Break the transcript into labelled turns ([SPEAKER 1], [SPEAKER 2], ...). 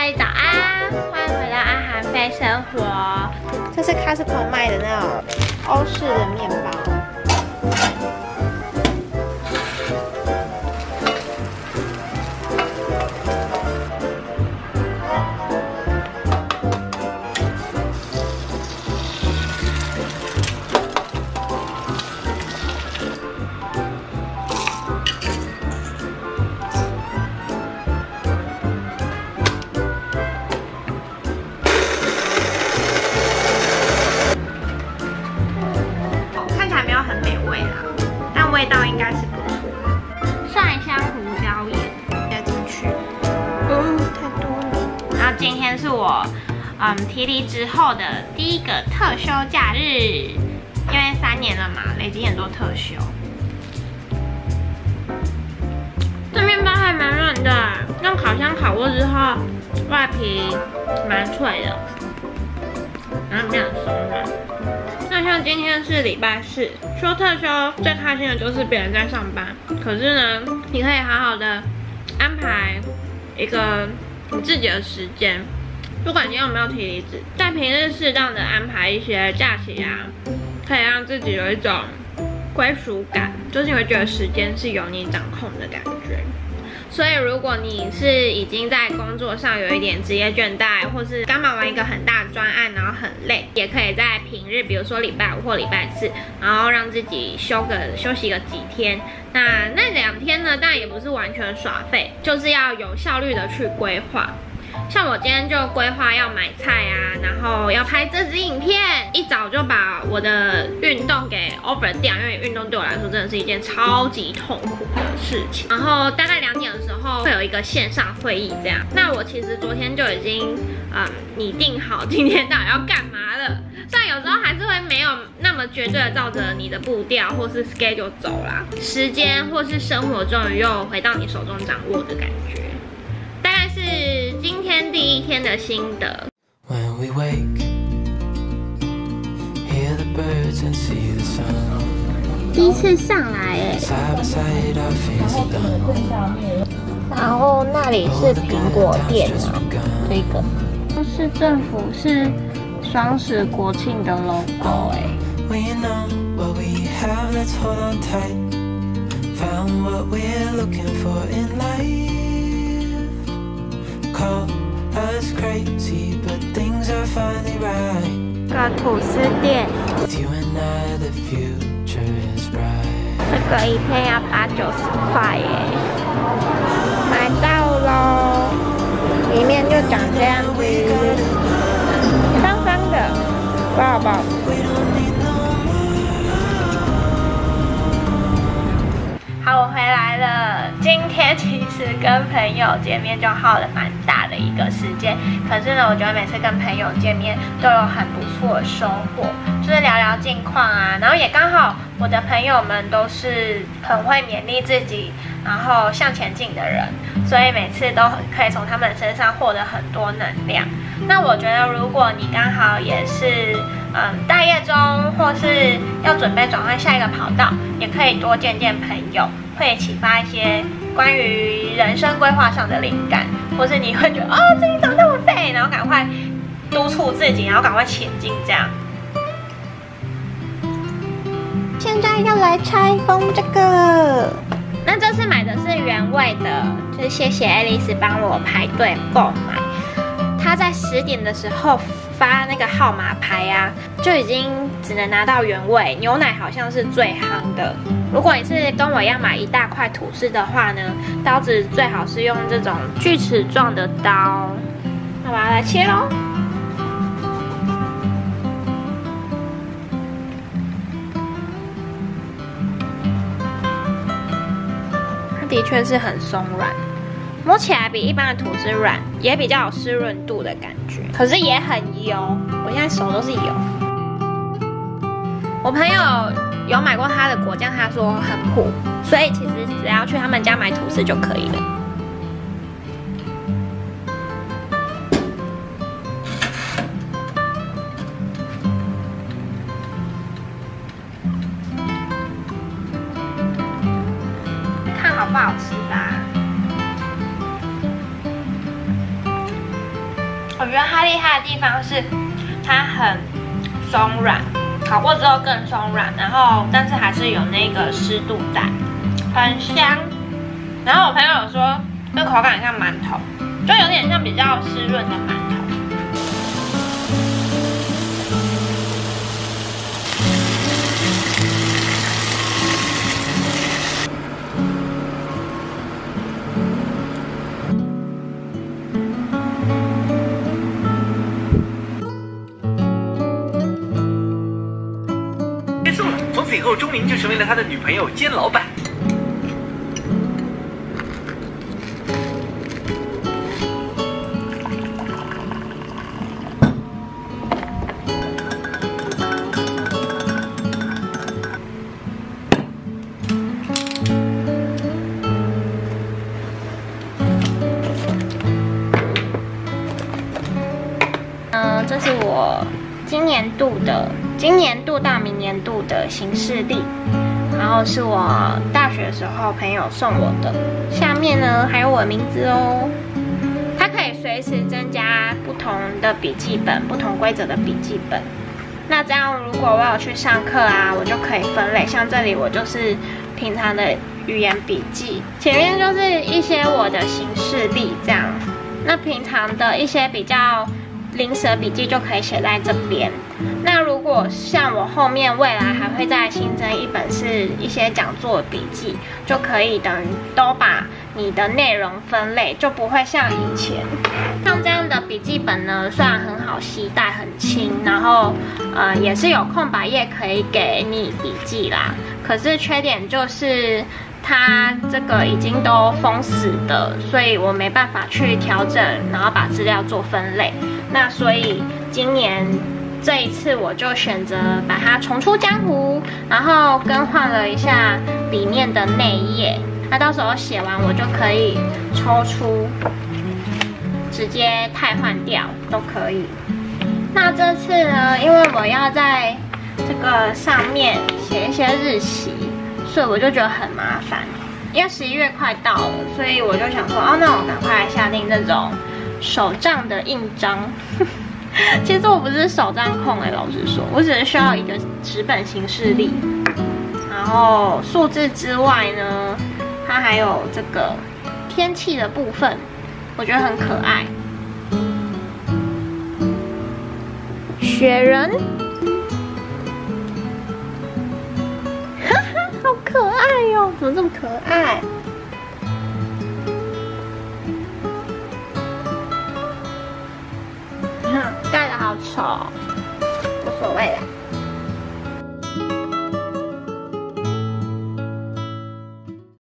[SPEAKER 1] 位早安，欢迎回到阿韩飞生活。这是 Costco 卖的那种欧式的面包。味道应该是不错的，蒜香胡椒盐加进去，太多了。然后今天是我提离职后的第一个特休假日，因为3年了嘛，累积很多特休。这面包还蛮软的，用烤箱烤过之后，外皮蛮脆的，然后面很松软。那像今天是礼拜4，说特休最开心的就是别人在上班，可是呢，你可以好好的安排一个你自己的时间。不管你有没有提离职，在平日适当的安排一些假期啊，可以让自己有一种归属感，就是你会觉得时间是由你掌控的感觉。所以，如果你是已经在工作上有一点职业倦怠，或是刚忙完一个很大的专案，然后很累，也可以在平日，比如说礼拜5或礼拜4，然后让自己休息个几天。那2天呢，当然也不是完全耍废，就是要有效率的去规划。像我今天就规划要买菜啊，然后要拍这支影片，一早就把我的运动给 over 掉，因为运动对我来说真的是一件超级痛苦的事情。然后大概2点的时候会有一个线上会议这样，那我其实昨天就已经拟定好今天到底要干嘛了。虽然有时候还是会没有那么绝对的照着你的步调或是 schedule 走啦，时间或是生活终于又回到你手中掌握的感觉。大概是今天第1天的心得。第一次上来哎，然后那里是苹果店啊，这个市政府是双十国庆的 logo 哎。个吐司店，这个一片要80-90块耶，买到喽！里面就长这样子，方方的，不好不好。好，我回来了。今天其实跟朋友见面就耗了蛮大的一个时间，可是呢，我觉得每次跟朋友见面都有很不错的收获，就是聊聊近况啊，然后也刚好我的朋友们都是很会勉励自己，然后向前进的人，所以每次都可以从他们身上获得很多能量。那我觉得，如果你刚好也是待业中，或是要准备转换下一个跑道，也可以多见见朋友，会启发一些关于人生规划上的灵感，或是你会觉得自己怎么那么废，然后赶快督促自己，然后赶快前进这样。现在要来拆封这个，那这次买的是原味的，就是谢谢爱丽丝帮我排队购买。她在10点的时候发那个号码牌啊，就已经只能拿到原味，牛奶好像是最夯的。如果你是跟我一样买一大块吐司的话呢，刀子最好是用这种锯齿状的刀。那把它来切咯。它的确是很松软。摸起来比一般的吐司软，也比较有湿润度的感觉，可是也很油。我现在手都是油。我朋友有买过他的果酱，他说很苦，所以其实只要去他们家买吐司就可以了。看好不好吃吧。 我觉得它厉害的地方是它很松软，烤过之后更松软，然后但是还是有那个湿度在，很香。然后我朋友有说，这口感像馒头，就有点像比较湿润的馒头。
[SPEAKER 2] 结束了，从此以后，钟明就成为了他的女朋友兼老板。
[SPEAKER 1] 这是我今年度到明年度的行事历，然后是我大学的时候朋友送我的。下面呢还有我的名字哦，它可以随时增加不同的笔记本，不同规则的笔记本。那这样如果我有去上课啊，我就可以分类。像这里我就是平常的语言笔记，前面就是一些我的行事历这样。那平常的一些比较临时的笔记就可以写在这边。那如果像我后面未来还会再新增一本是一些讲座的笔记，就可以等于都把你的内容分类，就不会像以前。像这样的笔记本呢，虽然很好携带，很轻，然后也是有空白页可以给你笔记啦。可是缺点就是它这个已经都封死的，所以我没办法去调整，然后把资料做分类。那所以今年这一次我就选择把它重出江湖，然后更换了一下里面的内页。那到时候写完我就可以抽出，直接汰换掉都可以。那这次呢，因为我要在这个上面写一些日期，所以我就觉得很麻烦。因为11月快到了，所以我就想说，那我赶快来下定这种手账的印章。其实我不是手账控老实说，我只是需要一个纸本行事历。然后数字之外呢，它还有这个天气的部分，我觉得很可爱。雪人，哈哈，好可爱哟！怎么这么可爱？盖得好丑，无所谓啦。